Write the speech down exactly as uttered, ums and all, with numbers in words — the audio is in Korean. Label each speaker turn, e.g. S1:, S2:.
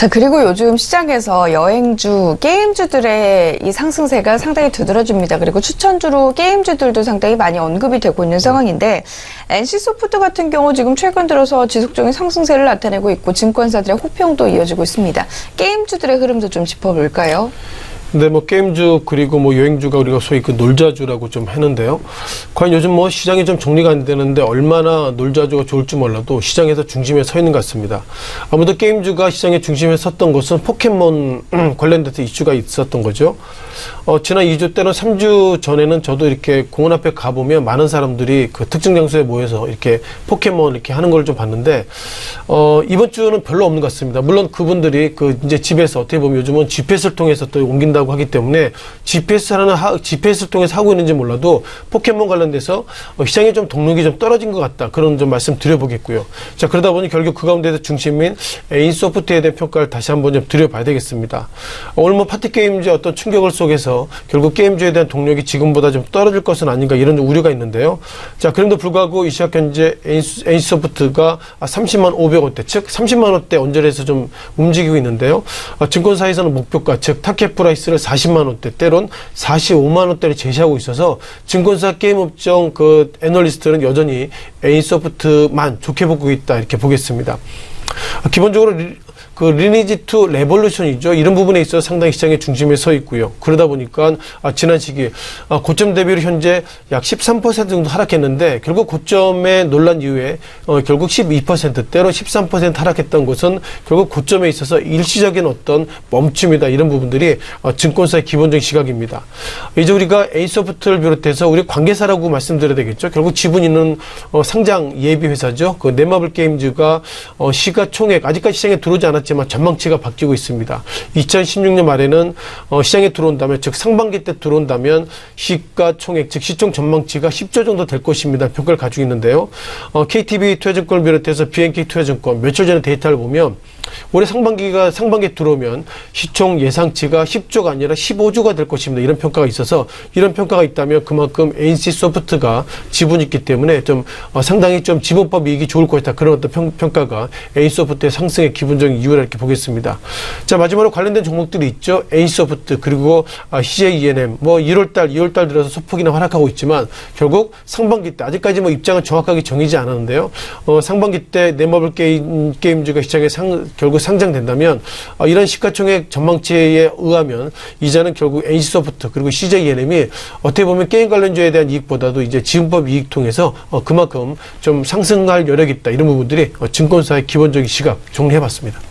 S1: 자, 그리고 요즘 시장에서 여행주, 게임주들의 이 상승세가 상당히 두드러집니다. 그리고 추천주로 게임주들도 상당히 많이 언급이 되고 있는 상황인데, 엔씨소프트 같은 경우 지금 최근 들어서 지속적인 상승세를 나타내고 있고 증권사들의 호평도 이어지고 있습니다. 게임주들의 흐름도 좀 짚어볼까요?
S2: 근데 뭐 게임주 그리고 뭐 여행주가 우리가 소위 그 놀자주라고 좀 하는데요. 과연 요즘 뭐 시장이 좀 정리가 안 되는데 얼마나 놀자주가 좋을지 몰라도 시장에서 중심에 서 있는 것 같습니다. 아무래도 게임주가 시장의 중심에 섰던 것은 포켓몬 관련돼서 이슈가 있었던 거죠. 어, 지난 이 주 때는 삼 주 전에는 저도 이렇게 공원 앞에 가보면 많은 사람들이 그 특정 장소에 모여서 이렇게 포켓몬 이렇게 하는 걸 좀 봤는데, 어, 이번 주는 별로 없는 것 같습니다. 물론 그분들이 그 이제 집에서 어떻게 보면 요즘은 지피에스를 통해서 또 옮긴다고 하기 때문에 지피에스라는 하, 지피에스를 통해서 하고 있는지 몰라도 포켓몬 관련돼서 어, 시장에 좀 동력이 좀 떨어진 것 같다. 그런 좀 말씀 드려보겠고요. 자, 그러다 보니 결국 그 가운데서 중심인 엔씨소프트에 대한 평가를 다시 한번 좀 드려봐야 되겠습니다. 어, 오늘 뭐 파티게임즈의 어떤 충격을 속에서 결국 게임주에 대한 동력이 지금보다 좀 떨어질 것은 아닌가 이런 우려가 있는데요. 자, 그럼에도 불구하고 이 시각 현재 엔씨소프트가 삼십만 오백 원대, 즉 삼십만 원대 언저리에서 좀 움직이고 있는데요. 어, 증권사에서는 목표가, 즉 타켓 프라이스를 사십만 원대, 때론 사십오만 원대를 제시하고 있어서 증권사 게임업종 그 애널리스트는 여전히 엔씨소프트만 좋게 보고 있다 이렇게 보겠습니다. 어, 기본적으로 리, 그 리니지 투 레볼루션이죠. 이런 부분에 있어서 상당히 시장의 중심에 서 있고요. 그러다 보니까 아, 지난 시기 아, 고점 대비로 현재 약 십삼 퍼센트 정도 하락했는데 결국 고점의 논란 이후에 어, 결국 십이 퍼센트대로 십삼 퍼센트 하락했던 것은 결국 고점에 있어서 일시적인 어떤 멈춤이다. 이런 부분들이 어, 증권사의 기본적인 시각입니다. 이제 우리가 엔씨소프트를 비롯해서 우리 관계사라고 말씀드려야 되겠죠. 결국 지분 있는 어, 상장 예비 회사죠. 그 넷마블 게임즈가 어, 시가총액 아직까지 시장에 들어오지 않았지만 전망치가 바뀌고 있습니다. 이천십육 년 말에는 어, 시장에 들어온다면, 즉 상반기 때 들어온다면 시가총액, 즉 시총 전망치가 십조 정도 될 것입니다. 평가를 가지고 있는데요. 어, 케이티비 투자증권을 비롯해서 비엔케이 투자증권 며칠 전에 데이터를 보면 올해 상반기가 상반기에 들어오면 시총 예상치가 십조가 아니라 십오조가 될 것입니다. 이런 평가가 있어서 이런 평가가 있다면 그만큼 엔씨소프트가 지분이 있기 때문에 좀 어, 상당히 좀 지분법 이익이 좋을 것이다. 그런 어떤 평, 평가가 엔씨소프트의 상승의 기본적인 이유라 이렇게 보겠습니다. 자, 마지막으로 관련된 종목들이 있죠. 엔씨소프트 그리고 아, 씨제이이엔엠 뭐 일월달, 이월달 들어서 소폭이나 하락하고 있지만 결국 상반기 때 아직까지 뭐 입장은 정확하게 정해지지 않았는데요. 어, 상반기 때 넷마블 게임, 게임즈가 시장에 상 결국 상장된다면 어, 이런 시가총액 전망치에 의하면 이자는 결국 엔씨소프트 그리고 씨제이이엔엠이 어떻게 보면 게임 관련주에 대한 이익보다도 이제 지분법 이익 통해서 어, 그만큼 좀 상승할 여력이 있다. 이런 부분들이 어, 증권사의 기본적인 시각 정리해봤습니다.